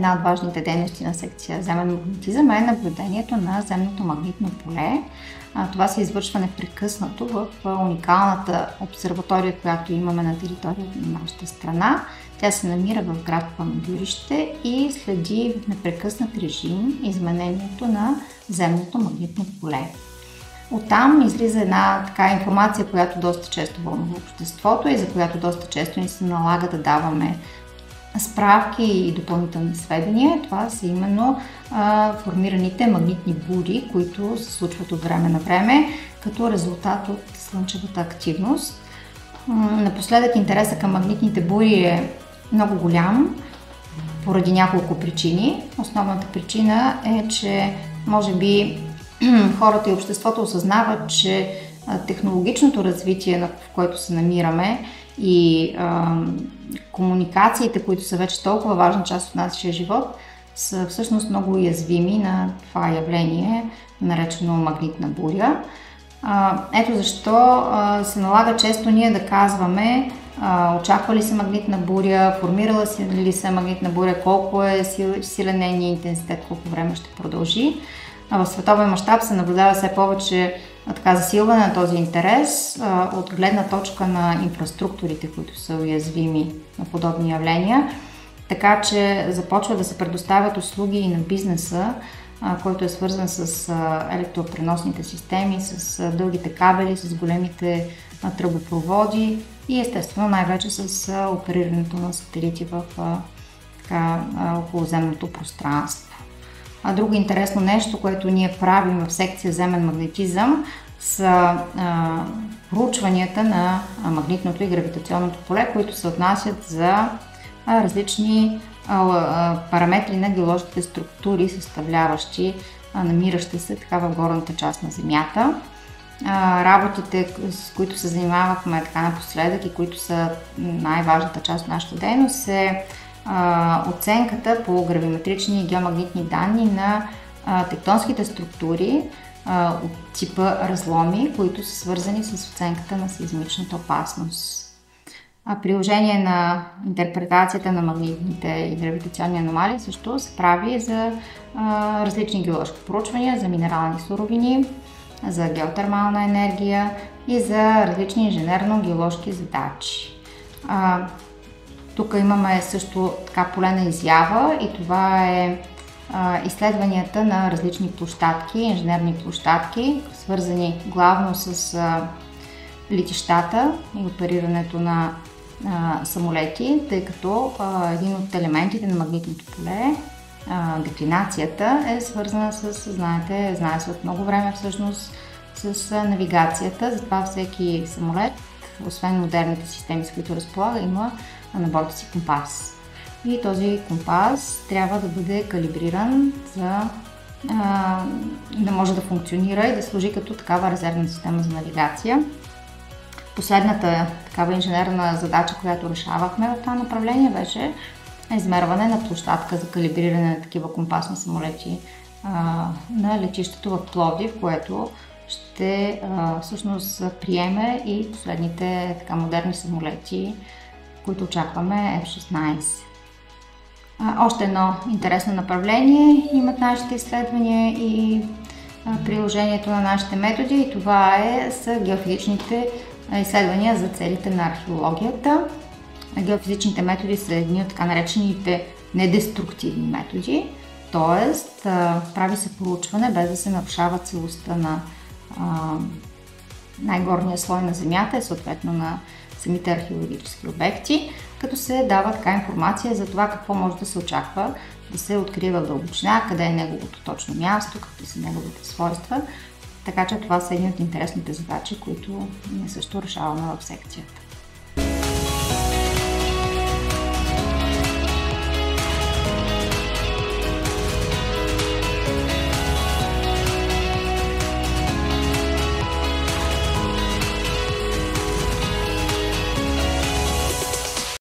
една от важните дейности на секция земен магнетизъм е наблюдението на земното магнитно поле. Това се извършва непрекъснато в уникалната обсерватория, която имаме на територията на нашата страна. Тя се намира в град Панагюрище и следи в непрекъснат режим изменението на земното магнитно поле. Оттам излиза една така информация, която доста често вълнува обществото и за която доста често ни се налага да даваме справки и допълнителни сведения. Това са именно формираните магнитни бури, които се случват от време на време като резултат от слънчевата активност. Напоследък интересът към магнитните бури е много голям поради няколко причини. Основната причина е, че може би хората и обществото осъзнават, че технологичното развитие, в което се намираме, и комуникациите, които са вече толкова важна част от нашия живот, са всъщност много уязвими на това явление, наречено магнитна буря. Ето защо се налага често ние да казваме очаква ли се магнитна буря, формирала ли се магнитна буря, колко е силен нейният интензитет, колко време ще продължи. В световен мащаб се наблюдава все повече засилване на този интерес от гледна точка на инфраструктурите, които са уязвими на подобни явления. Така че започва да се предоставят услуги и на бизнеса, който е свързан с електропреносните системи, с дългите кабели, с големите тръбопроводи и естествено най-вече с оперирането на сателити в околоземното пространство. Друго интересно нещо, което ние правим в секция земен магнетизъм, са проучванията на магнитното и гравитационното поле, които се отнасят за различни параметри на геоложките структури, съставляващи намиращи се в горната част на Земята. Работите, с които се занимавахме напоследък и които са най-важната част от нашата дейност, е оценката по гравиметрични и геомагнитни данни на тектонските структури от типа разломи, които са свързани с оценката на сеизмичната опасност. Приложение на интерпретацията на магнитните и гравитационни аномалии също се прави за различни геоложки проучвания, за минерални суровини, за геотермална енергия и за различни инженерно-геоложки задачи. Тук имаме също поле на изява и това е изследванията на различни площадки, инженерни площадки, свързани главно с летищата и оперирането на самолети, тъй като един от елементите на магнитното поле, деклинацията, е свързана с, знае се от много време всъщност, с навигацията. Затова всеки самолет, освен модерните системи, с които разполага, има на борда си компас. И този компас трябва да бъде калибриран, за да може да функционира и да служи като такава резервна система за навигация. Последната такава инженерна задача, която решавахме в това направление, беше измерване на площадка за калибриране на такива компасни самолети на летището в Пловдив, което ще всъщност приеме и последните модерни самолети, които очакваме F-16. Още едно интересно направление имат нашите изследвания и приложението на нашите методи, и това са геофизичните изследвания за целите на археологията. Геофизичните методи са едни от така наречените недеструктивни методи, т.е. прави се проучване без да се нарушава целостта на най-горния слой на Земята и съответно на самите археологически обекти, като се дава информация за това какво може да се очаква да се открие в дълбочина, къде е неговото точно място, какви са неговите свойства. Така че това са едни от интересните задачи, които ние също решаваме в секцията.